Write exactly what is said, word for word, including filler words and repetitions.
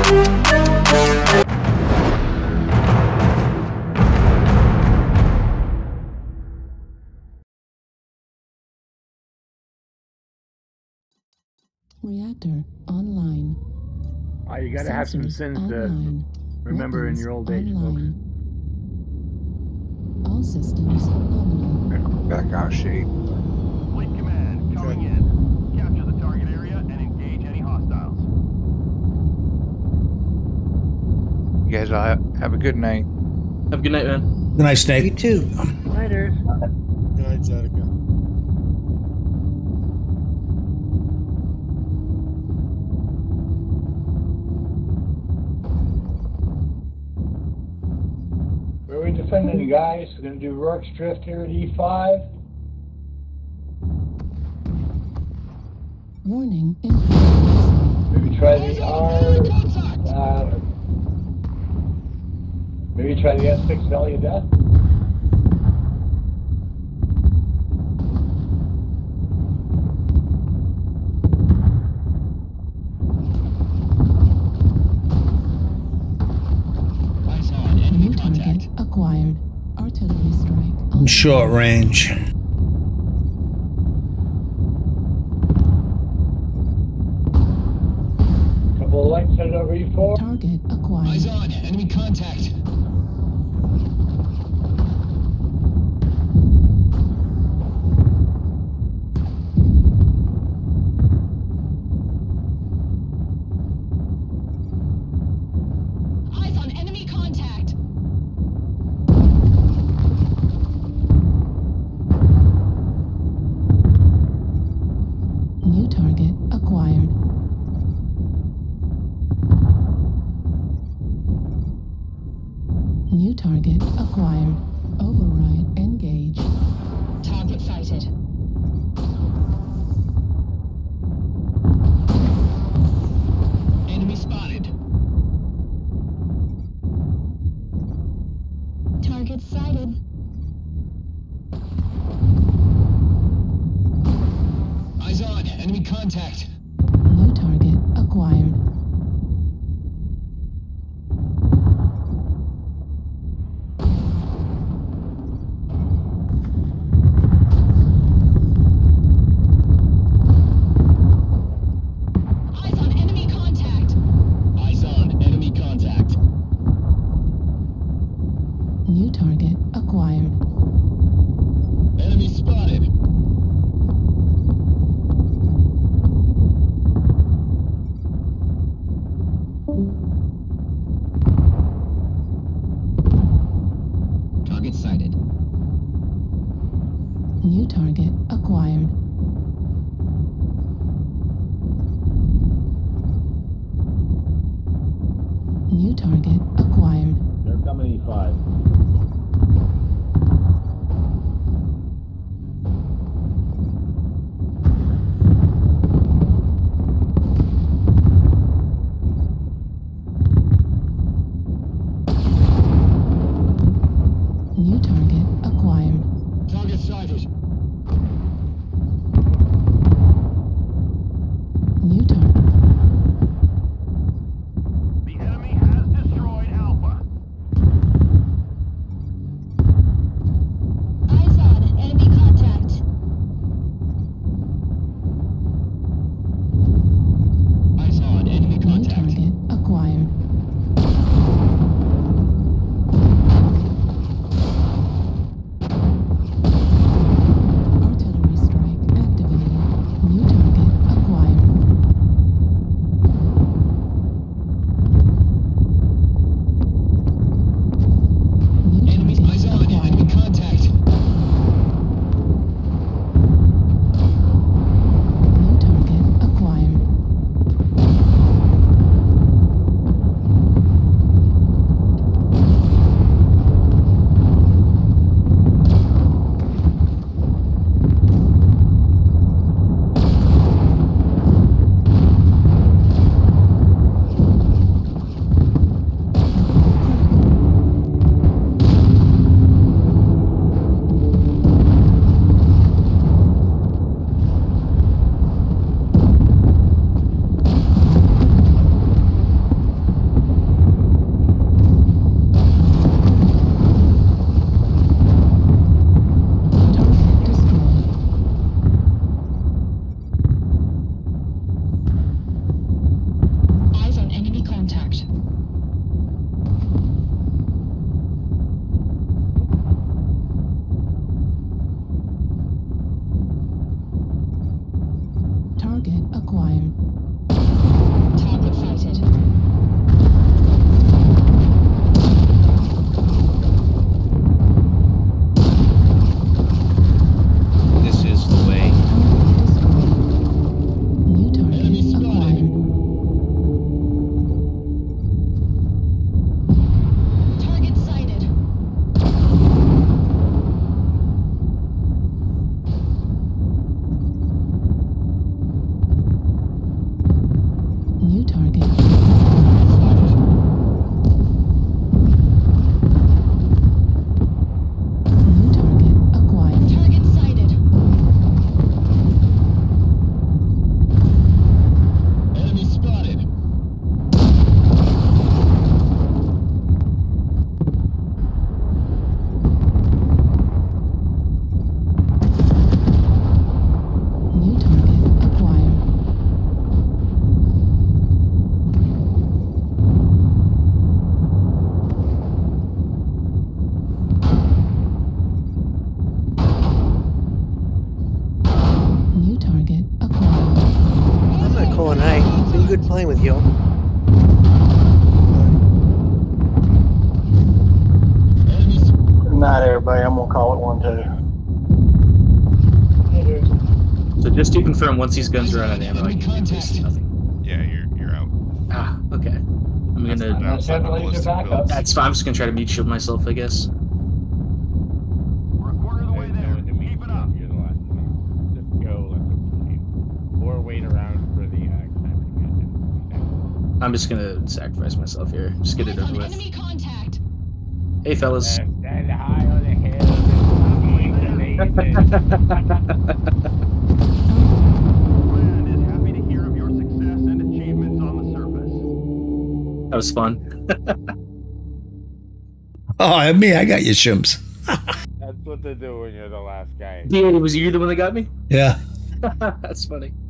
Reactor online. Oh, you gotta have some sins online. to remember Weapons in your old age, online. Folks. All systems nominal. Back out of shape. Fleet command coming in. Capture the target area and engage any hostiles. You guys all have, have a good night. Have a good night, man. Good night, Snake. You too. Later. Good night, Zedeca. Where are we defending, guys? We're going to do Rourke's Drift here at E five. Warning. Maybe try the R. Uh, maybe try the S six Valley of Death. New target acquired. Artillery strike. In short range. Couple of lights headed over E four. Target acquired. Eyes on. Enemy contact. Eyes on enemy contact. New target acquired. New target acquired. Override engage. Target sighted. Enemy spotted. Target sighted. Eyes on. Enemy contact. New target acquired. Eyes on enemy contact. Eyes on. Enemy contact. New target acquired. Enemy spotted. Target sighted. New target acquired. New target acquired. They're coming E five. New target acquired. Target sighted. New target. The enemy has destroyed Alpha. everybody. I'm gonna call it one too. Later. So just to confirm, once these guns are out of ammo, I Enemy can do this. contact. Nothing. Yeah, you're you're out. Ah, okay. I'm That's gonna. not Let's outside have the laser ballistic backup. builds. That's fine. I'm just gonna try to meat shield myself, I guess. We're a quarter of the way There's no there. one to meet Keep it you. up. You're the last one. Just go, let them leave. Or wait around for the uh, time to get him. I'm just gonna sacrifice myself here. Just get it Eyes over on with. enemy contact. Hey, fellas. Uh, stand high on the hill and shoot the lasers. Friend is happy to hear of your success and achievements on the surface. That was fun. Oh, me, I got you, Shims. That's what they do when you're the last guy. Yeah, was you the one that got me? Yeah. That's funny.